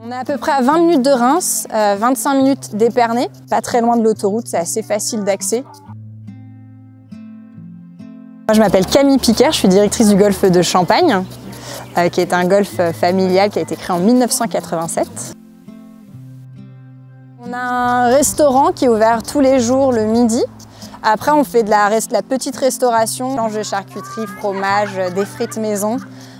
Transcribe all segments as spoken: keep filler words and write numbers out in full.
On est à peu près à vingt minutes de Reims, euh, vingt-cinq minutes d'Épernay, pas très loin de l'autoroute, c'est assez facile d'accès. Moi, je m'appelle Camille Piquer, je suis directrice du golf de Champagne, euh, qui est un golf familial qui a été créé en mille neuf cent quatre-vingt-sept. On a un restaurant qui est ouvert tous les jours le midi. Après, on fait de la, la petite restauration, mélange de charcuterie, fromage, des frites maison.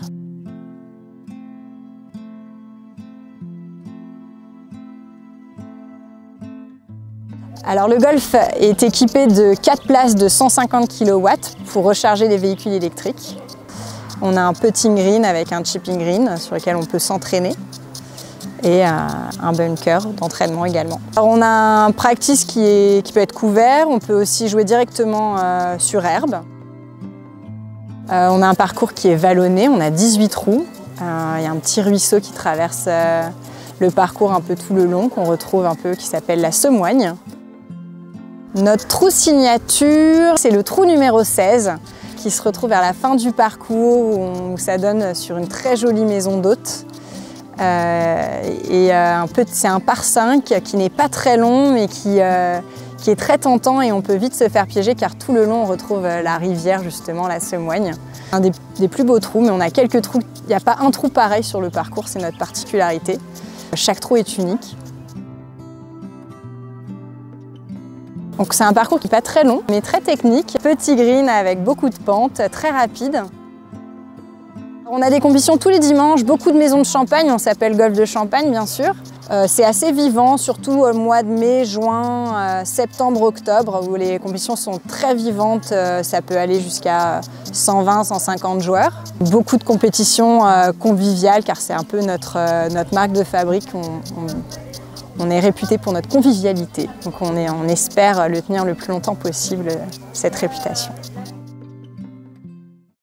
Alors le golf est équipé de quatre places de cent cinquante kilowatts pour recharger les véhicules électriques. On a un putting green avec un chipping green sur lequel on peut s'entraîner et un bunker d'entraînement également. Alors on a un practice qui, est, qui peut être couvert, on peut aussi jouer directement euh, sur herbe. Euh, on a un parcours qui est vallonné, on a dix-huit trous. Euh, il y a un petit ruisseau qui traverse euh, le parcours un peu tout le long, qu'on retrouve un peu, qui s'appelle la Semoigne. Notre trou signature, c'est le trou numéro seize, qui se retrouve vers la fin du parcours, où, on, où ça donne sur une très jolie maison d'hôtes. Euh, et euh, c'est un par cinq qui n'est pas très long, mais qui, euh, qui est très tentant, et on peut vite se faire piéger, car tout le long on retrouve la rivière, justement, la Semoigne. Un des, des plus beaux trous, mais on a quelques trous. Il n'y a pas un trou pareil sur le parcours, c'est notre particularité. Chaque trou est unique. Donc c'est un parcours qui n'est pas très long, mais très technique. Petit green avec beaucoup de pentes, très rapide. On a des compétitions tous les dimanches, beaucoup de maisons de Champagne, on s'appelle Golf de Champagne bien sûr. Euh, c'est assez vivant, surtout au mois de mai, juin, euh, septembre, octobre, où les compétitions sont très vivantes. Euh, ça peut aller jusqu'à cent vingt, cent cinquante joueurs. Beaucoup de compétitions euh, conviviales, car c'est un peu notre, euh, notre marque de fabrique. On, on, On est réputé pour notre convivialité, donc on, est, on espère le tenir le plus longtemps possible, cette réputation.